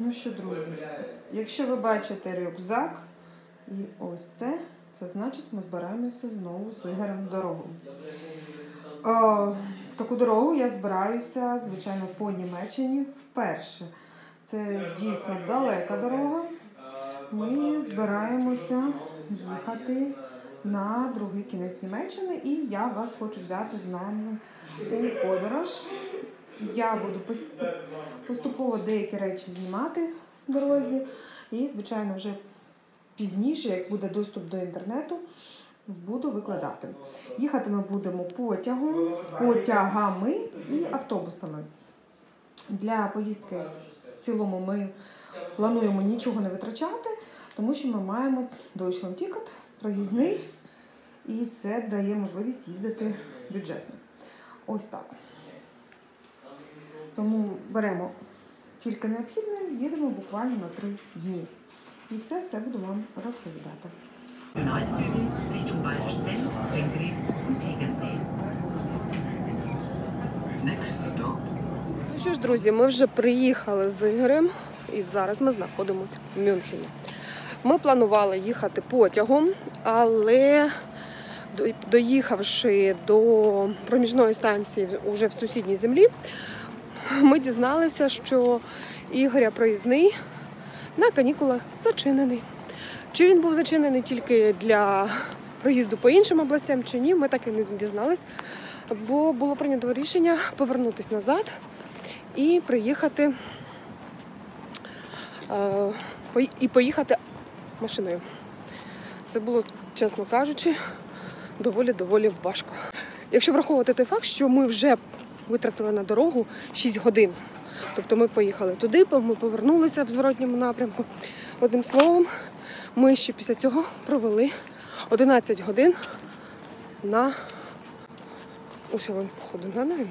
Ну що, друзі, якщо ви бачите рюкзак і ось це значить ми збираємося знову з Ігорем в дорогу. В таку дорогу я збираюся, звичайно, по Німеччині вперше. Це дійсно далека дорога. Ми збираємося їхати на другий кінець Німеччини і я вас хочу взяти з нами у подорож. Я буду поступово деякі речі знімати в дорозі і, звичайно, вже пізніше, як буде доступ до інтернету, буду викладати. Їхати ми будемо потягами і автобусами. Для поїздки в цілому ми плануємо нічого не витрачати, тому що ми маємо Deutschland-Ticket, проїзний, і це дає можливість їздити бюджетно. Ось так. Тому беремо тільки необхідне, їдемо буквально на 3 дні. І все буду вам розповідати. Ну що ж, друзі, ми вже приїхали з Ігорем і зараз ми знаходимося в Мюнхені. Ми планували їхати потягом, але доїхавши до проміжної станції уже в сусідній землі, ми дізналися, що Ігоря проїзний на канікулах зачинений. Чи він був зачинений тільки для проїзду по іншим областям, чи ні, ми так і не дізнались, бо було прийнято рішення повернутися назад і приїхати поїхати машиною. Це було, чесно кажучи, доволі важко. Якщо враховувати той факт, що ми вже витратили на дорогу 6 годин. Тобто ми поїхали туди, ми повернулися в зворотньому напрямку. Одним словом, ми ще після цього провели 11 годин на походу на Навіна.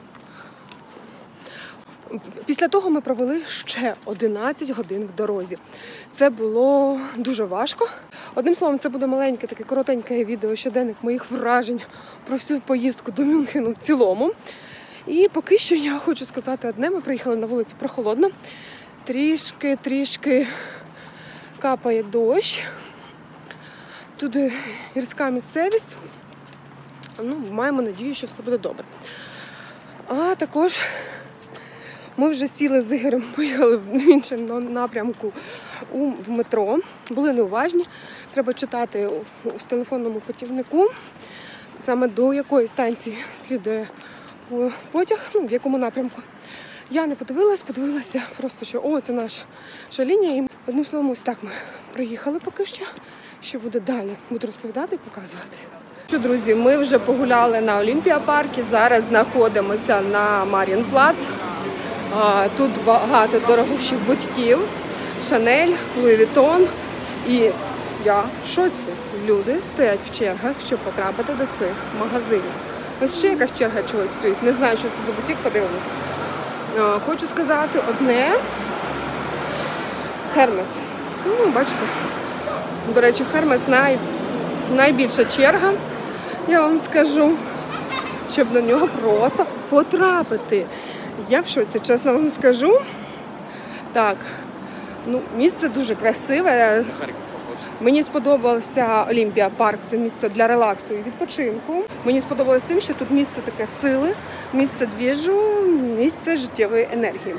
Після того ми провели ще 11 годин в дорозі. Це було дуже важко. Одним словом, це буде маленьке, таке коротеньке відео, щоденник моїх вражень про всю поїздку до Мюнхену в цілому. І поки що я хочу сказати одне, ми приїхали на вулицю прохолодно, трішки капає дощ, тут гірська місцевість, маємо надію, що все буде добре. А також ми вже сіли з Ігорем, поїхали в іншому напрямку в метро, були неуважні, треба читати в телефонному путівнику, саме до якої станції слідує потяг, в якому напрямку. Я не подивилася просто, що це наша лінія. І одним словом, ось так ми приїхали поки що. Що буде далі? Буду розповідати і показувати. Що, друзі, ми вже погуляли на Олімпіапарку, зараз знаходимося на Марієнплац. Тут багато дорогущих бутіків, Шанель, Луї Вітон. І я в шоці. Люди стоять в чергах, щоб потрапити до цих магазинів. Ось ще якась черга чогось стоїть. Не знаю, що це за бутік, подивимося. Хочу сказати одне. Хермес. Бачите. До речі, в Хермес найбільша черга, я вам скажу, щоб на нього просто потрапити. Я в шоці, чесно вам скажу. Так, місце дуже красиве. Мені сподобався Олімпіапарк, це місце для релаксу і відпочинку. Мені сподобалось тим, що тут місце таке сили, місце двіжу, місце життєвої енергії.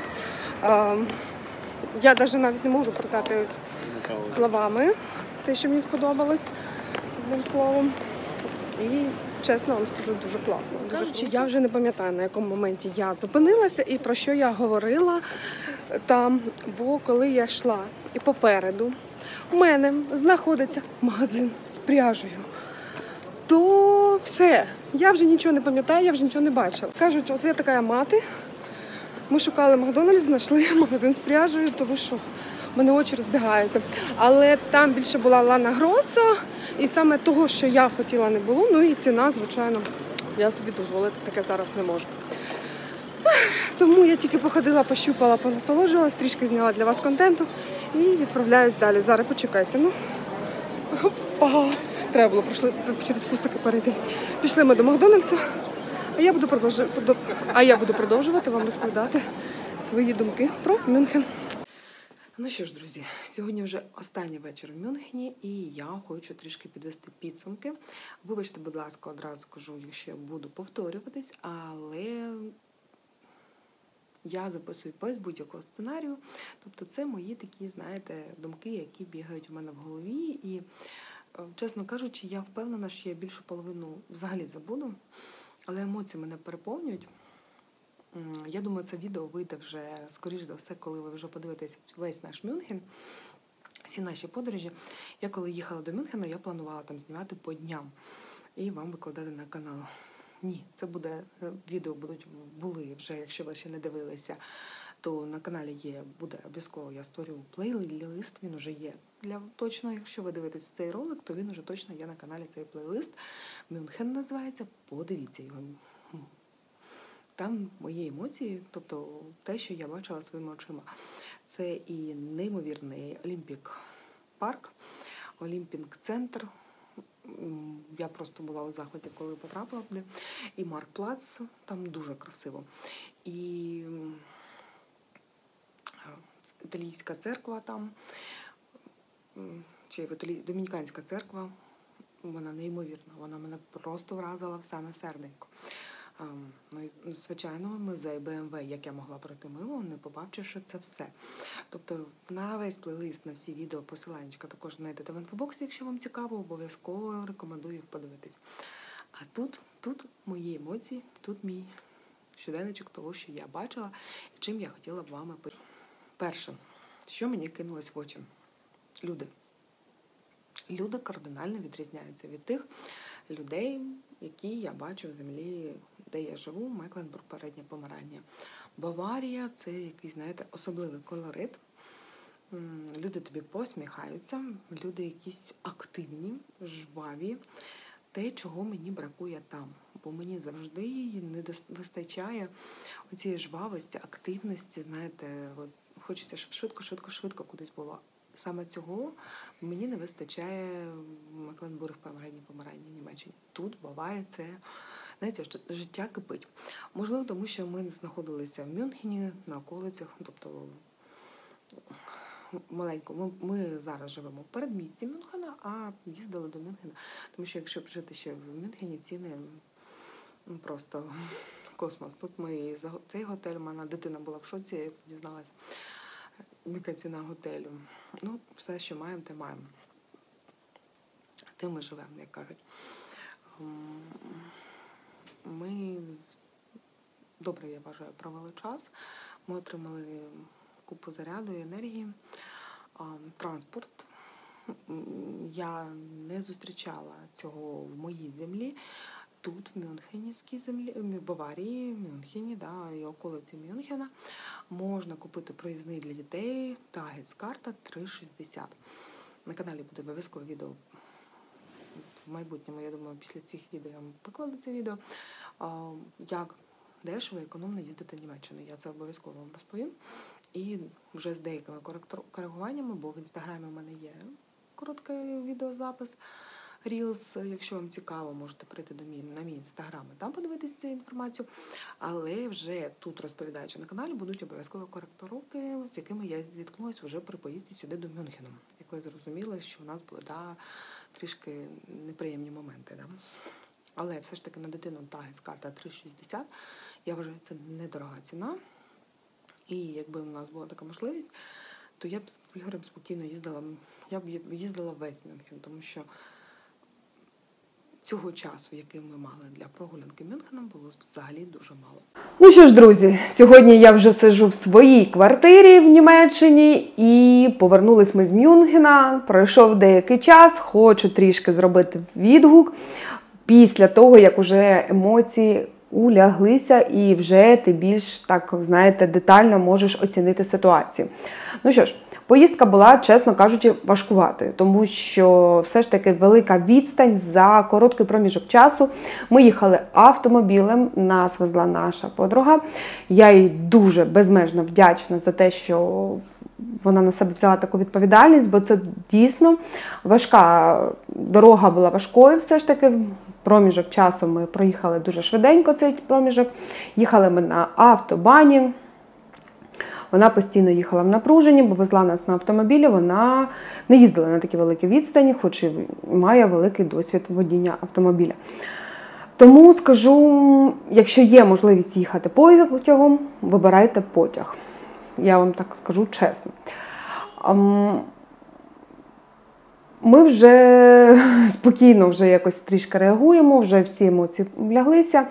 Я навіть не можу передати словами те, що мені сподобалось, одним словом. І, чесно вам скажу, дуже класно. Кажучи, я вже не пам'ятаю, на якому моменті я зупинилася і про що я говорила там, бо коли я йшла і попереду у мене знаходиться магазин з пряжею, то все, я вже нічого не пам'ятаю, я вже нічого не бачила. Кажуть, оце я така мати, ми шукали Макдональдс, знайшли магазин з пряжею, то ви що? У мене очі розбігаються. Але там більше була Лана Гроса, і саме того, що я хотіла, не було. І ціна, звичайно, я собі дозволити таке зараз не можу. Тому я тільки походила, пощупала, понасолоджувалась, трішки зняла для вас контенту і відправляюсь далі. Зараз почекайте. Треба було через кустики перейти. Пішли ми до Макдональдсу, а я буду продовжувати вам розповідати свої думки про Мюнхен. Ну що ж, друзі, сьогодні вже останній вечір в Мюнхені, і я хочу трішки підвести підсумки. Вибачте, будь ласка, одразу кажу, якщо я буду повторюватись, але я записую без будь-якого сценарію. Тобто це мої такі, знаєте, думки, які бігають у мене в голові. І, чесно кажучи, я впевнена, що я більшу половину взагалі забуду, але емоції мене переповнюють. Я думаю, це відео вийде вже, скоріш за все, коли ви вже подивитесь весь наш Мюнхен, всі наші подорожі. Я коли їхала до Мюнхена, я планувала там знімати по дням і вам викладати на канал. Ні, це відео були вже, якщо ви ще не дивилися, то на каналі буде обов'язково, я створю плейлист, він вже є. Точно, якщо ви дивитесь цей ролик, то він вже точно є на каналі, цей плейлист. Мюнхен називається, подивіться його. Там мої емоції, тобто те, що я бачила своїми очима. Це і неймовірний Олімпік парк, Олімпік центр. Я просто була у захваті, коли потрапила туди. І Маркплац, там дуже красиво. І італійська церква там, чи домініканська церква, вона неймовірна, вона мене просто вразила в саме серденько. Ну і, звичайно, музей БМВ, як я могла пройти мимо, не побачивши це все. Тобто на весь плейлист, на всі відео, посиланнячка також знайдете в інфобоксі, якщо вам цікаво, обов'язково рекомендую їх подивитись. А тут мої емоції, тут мій щоденничок того, що я бачила і чим я хотіла б вами поділитися. Перше, що мені кинулось в очі? Люди. Люди кардинально відрізняються від тих людей, які я бачу в землі, де я живу, Мекленбург, Переднє Померання. Баварія – це якийсь, знаєте, особливий колорит. Люди тобі посміхаються, люди якісь активні, жваві. Те, чого мені бракує там. Бо мені завжди не вистачає оцієї жвавості, активності, знаєте, хочеться, щоб швидко кудись було. Саме цього мені не вистачає в Мекленбург, Переднє Померання, Німеччині. Тут, в Баварії, це, знаєте, життя кипить. Можливо, тому що ми знаходилися в Мюнхені, на околицях, тобто маленько. Ми зараз живемо в передмісті Мюнхена, а їздили до Мюнхена. Тому що якщо б жити ще в Мюнхені, ціни просто космос. Тут цей готель, мене дитина була в шоці, я дізналася. Яка ціна готелю. Ну, все, що маємо, те маємо. Тим ми живемо, як кажуть. Ми добре, я вважаю, провели час. Ми отримали купу заряду і енергії. Транспорт. Я не зустрічала цього в моїй землі. Тут, в Мюнхенській землі, в Баварії, в Мюнхені, і околиці Мюнхена, можна купити проїзний для дітей Тагескарта 3,60. На каналі буде обов'язкове відео. В майбутньому, я думаю, після цих відео я вам покладу це відео. Як дешево і економно їздити в Німеччину. Я це обов'язково вам розповім. І вже з деякими коригуваннями, бо в інстаграмі в мене є короткий відеозапис. Reels, якщо вам цікаво, можете прийти на мій інстаграм і там подивитися цю інформацію. Але вже тут, розповідаючи на каналі, будуть обов'язково коректировки, з якими я зіткнулася вже при поїзді сюди до Мюнхену. Як ви зрозуміли, що у нас були трішки неприємні моменти. Але все ж таки на дитину Тагескарта 3,60, я вважаю, це недорога ціна. І якби у нас була така можливість, то я б з Ігорем спокійно їздила весь Мюнхен, тому що цього часу, який ми мали для прогулянки Мюнхеном, було взагалі дуже мало. Ну що ж, друзі, сьогодні я вже сиджу в своїй квартирі в Німеччині і повернулись ми з Мюнхена. Пройшов деякий час, хочу трішки зробити відгук після того, як уже емоції уляглися і вже ти більш, так, знаєте, детально можеш оцінити ситуацію. Ну що ж, поїздка була, чесно кажучи, важкуватою, тому що все ж таки велика відстань за короткий проміжок часу. Ми їхали автомобілем, нас везла наша подруга. Я їй дуже безмежно вдячна за те, що вона на себе взяла таку відповідальність, бо це дійсно важка дорога була важкою все ж таки. Проміжок часу ми проїхали дуже швиденько цей проміжок. Їхали ми на автобані. Вона постійно їхала в напруженні, бо везла нас на автомобілі, вона не їздила на такі великі відстані, хоч і має великий досвід водіння автомобіля. Тому скажу, якщо є можливість їхати потягом, вибирайте потяг. Я вам так скажу чесно. Ми вже спокійно вже якось трішки реагуємо, вже всі емоції вляглися.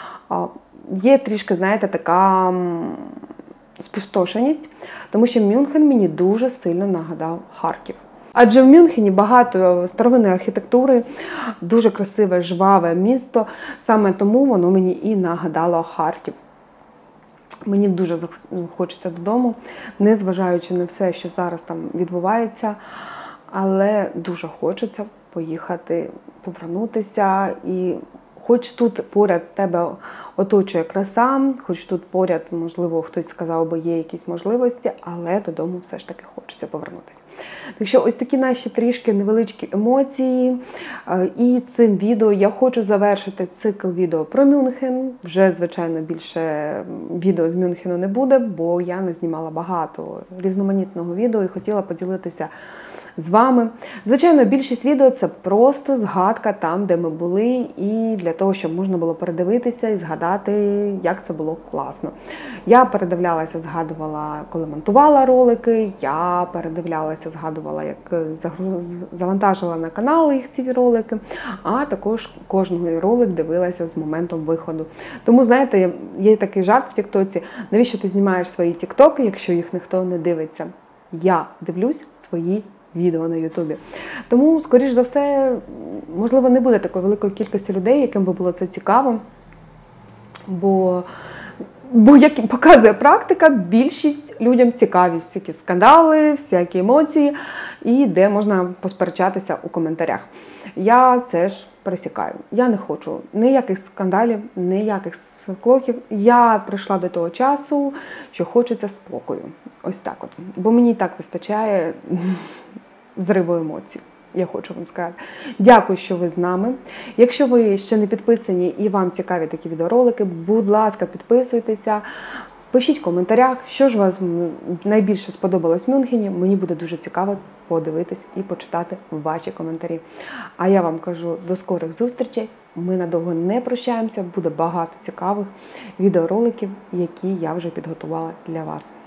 Є трішки, знаєте, така спустошеність, тому що Мюнхен мені дуже сильно нагадав Харків. Адже в Мюнхені багато старовинної архітектури, дуже красиве, жваве місто, саме тому воно мені і нагадало Харків. Мені дуже хочеться додому, незважаючи на все, що зараз там відбувається, але дуже хочеться поїхати, повернутися. І хоч тут поряд тебе оточує краса, хоч тут поряд, можливо, хтось сказав би, є якісь можливості, але додому все ж таки хочеться повернутися. Так що ось такі наші трішки невеличкі емоції. І цим відео я хочу завершити цикл відео про Мюнхен. Вже, звичайно, більше відео з Мюнхену не буде, бо я не знімала багато різноманітного відео і хотіла поділитися з вами. Звичайно, більшість відео це просто згадка там, де ми були, і для того, щоб можна було передивитися і згадати, як це було класно. Я передивлялася, згадувала, коли монтувала ролики, я передивлялася, згадувала, як завантажила на канал їх ці ролики, а також кожний ролик дивилася з моментом виходу. Тому, знаєте, є такий жарт в тіктоці, навіщо ти знімаєш свої тіктоки, якщо їх ніхто не дивиться? Я дивлюсь свої відео на Ютубі. Тому, скоріш за все, можливо, не буде такої великої кількості людей, яким би було це цікаво. Бо як показує практика, більшість людям цікаві всякі скандали, всякі емоції, і де можна посперечатися у коментарях. Я це ж пересікаю. Я не хочу ніяких скандалів, ніяких склоків. Я прийшла до того часу, що хочеться спокою. Ось так от. Бо мені так вистачає зриву емоцій. Я хочу вам сказати. Дякую, що ви з нами. Якщо ви ще не підписані і вам цікаві такі відеоролики, будь ласка, підписуйтеся. Пишіть в коментарях, що ж вас найбільше сподобалось в Мюнхені. Мені буде дуже цікаво подивитись і почитати ваші коментарі. А я вам кажу до скорих зустрічей. Ми надовго не прощаємося. Буде багато цікавих відеороликів, які я вже підготувала для вас.